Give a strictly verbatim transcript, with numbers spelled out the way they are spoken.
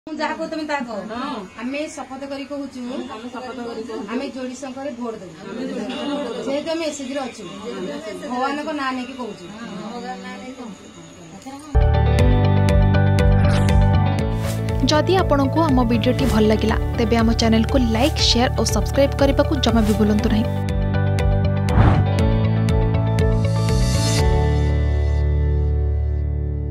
जहाँ को तुम आम शपथ करी कहूँ आम जोड़ी संख्या भोट देव जेहेतु आम एसएचजी अच्छु भगवान को ना नहीं कहूँ। जदि आपंक आम भिडी भल लगा तेब आम चैनल को लाइक शेयर और सब्सक्राइब करने को जमा भी भूलु नहीं।